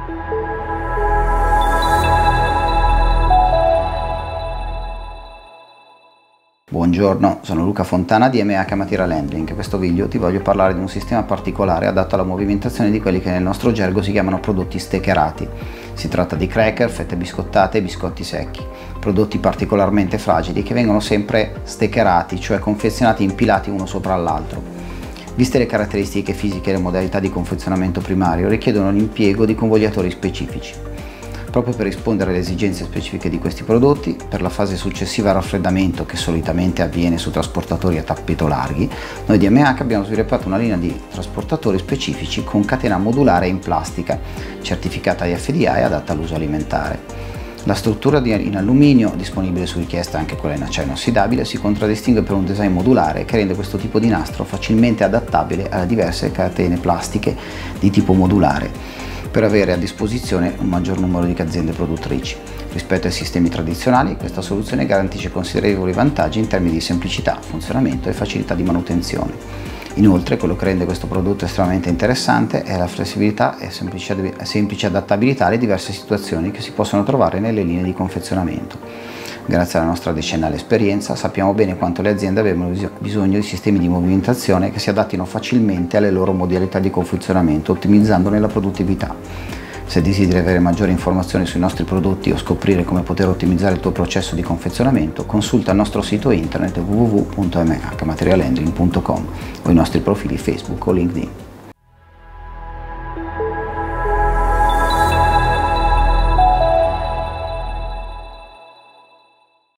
Buongiorno, sono Luca Fontana di MH Material Handling. In questo video ti voglio parlare di un sistema particolare adatto alla movimentazione di quelli che nel nostro gergo si chiamano prodotti steccherati. Si tratta di cracker, fette biscottate e biscotti secchi, prodotti particolarmente fragili che vengono sempre steccherati, cioè confezionati impilati uno sopra l'altro. Viste le caratteristiche fisiche e le modalità di confezionamento primario, richiedono l'impiego di convogliatori specifici. Proprio per rispondere alle esigenze specifiche di questi prodotti, per la fase successiva al raffreddamento, che solitamente avviene su trasportatori a tappeto larghi, noi di MH abbiamo sviluppato una linea di trasportatori specifici con catena modulare in plastica, certificata IFDI e adatta all'uso alimentare. La struttura in alluminio, disponibile su richiesta anche quella in acciaio inossidabile, si contraddistingue per un design modulare che rende questo tipo di nastro facilmente adattabile alle diverse catene plastiche di tipo modulare, per avere a disposizione un maggior numero di aziende produttrici. Rispetto ai sistemi tradizionali, questa soluzione garantisce considerevoli vantaggi in termini di semplicità, funzionamento e facilità di manutenzione. Inoltre, quello che rende questo prodotto estremamente interessante è la flessibilità e semplice adattabilità alle diverse situazioni che si possono trovare nelle linee di confezionamento. Grazie alla nostra decennale esperienza sappiamo bene quanto le aziende avevano bisogno di sistemi di movimentazione che si adattino facilmente alle loro modalità di confezionamento, ottimizzandone la produttività. Se desideri avere maggiori informazioni sui nostri prodotti o scoprire come poter ottimizzare il tuo processo di confezionamento, consulta il nostro sito internet www.mhmaterialhandling.com o i nostri profili Facebook o LinkedIn.